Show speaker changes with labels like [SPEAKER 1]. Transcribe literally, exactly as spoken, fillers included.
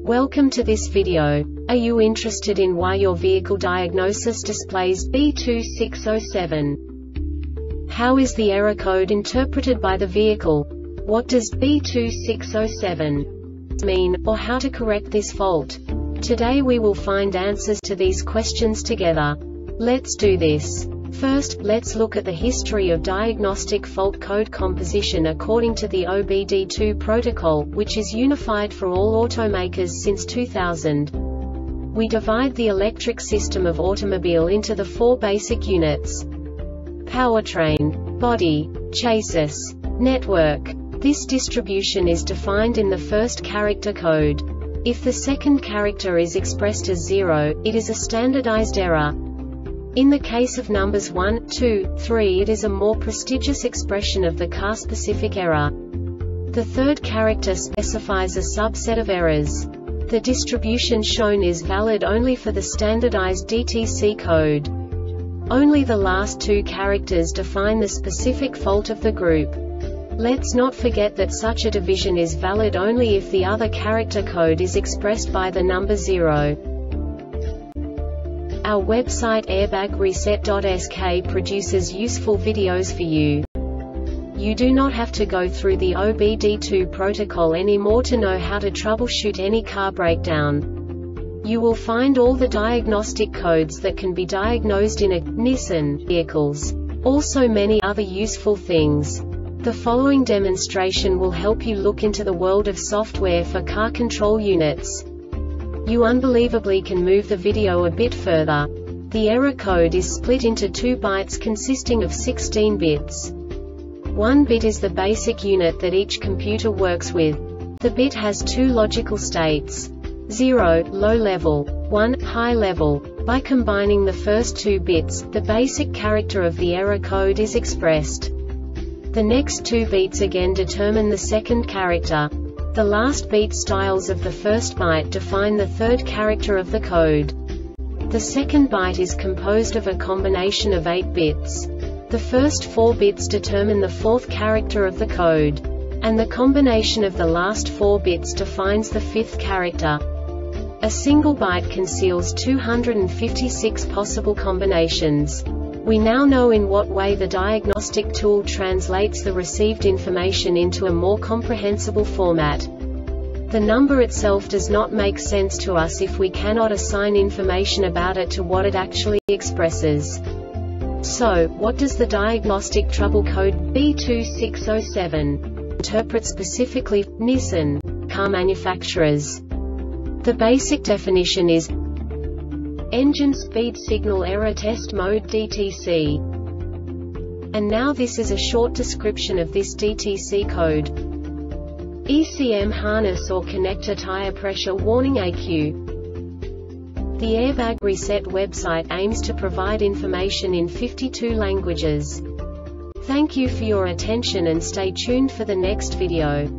[SPEAKER 1] Welcome to this video. Are you interested in why your vehicle diagnosis displays B two six zero seven? How is the error code interpreted by the vehicle? What does B two six zero seven mean, or how to correct this fault? Today we will find answers to these questions together. Let's do this. First, let's look at the history of diagnostic fault code composition according to the O B D two protocol, which is unified for all automakers since two thousand. We divide the electric system of automobile into the four basic units: powertrain, body, chassis, network. This distribution is defined in the first character code. If the second character is expressed as zero, it is a standardized error. In the case of numbers one, two, three, it is a more prestigious expression of the car-specific error. The third character specifies a subset of errors. The distribution shown is valid only for the standardized D T C code. Only the last two characters define the specific fault of the group. Let's not forget that such a division is valid only if the other character code is expressed by the number zero. Our website airbag reset dot S K produces useful videos for you. You do not have to go through the O B D two protocol anymore to know how to troubleshoot any car breakdown. You will find all the diagnostic codes that can be diagnosed in a Nissan vehicles. Also many other useful things. The following demonstration will help you look into the world of software for car control units. You unbelievably can move the video a bit further. The error code is split into two bytes consisting of sixteen bits. One bit is the basic unit that each computer works with. The bit has two logical states: zero, low level, one, high level. By combining the first two bits, the basic character of the error code is expressed. The next two bits again determine the second character. The last beat styles of the first byte define the third character of the code. The second byte is composed of a combination of eight bits. The first four bits determine the fourth character of the code. And the combination of the last four bits defines the fifth character. A single byte conceals two hundred fifty-six possible combinations. We now know in what way the diagnostic tool translates the received information into a more comprehensible format. The number itself does not make sense to us if we cannot assign information about it to what it actually expresses. So, what does the diagnostic trouble code B two six zero seven interpret specifically for Nissan car manufacturers? The basic definition is engine speed signal error test mode D T C. And now this is a short description of this D T C code. E C M harness or connector tire pressure warning A Q. The Airbag Reset website aims to provide information in fifty-two languages. Thank you for your attention and stay tuned for the next video.